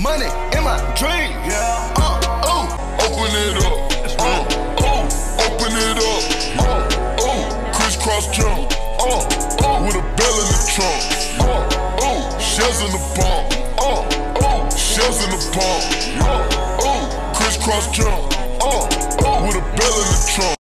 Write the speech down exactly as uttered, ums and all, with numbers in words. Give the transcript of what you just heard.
money in my dream. Yeah. Uh, oh, open it up. Uh, oh, open it up. Uh, oh, crisscross jump. Uh, oh, with a bell in the trunk. Uh, oh, shells in the pump. Uh, oh, shells in the pump. Uh, oh, crisscross jump. Uh, oh, with a bell in the trunk.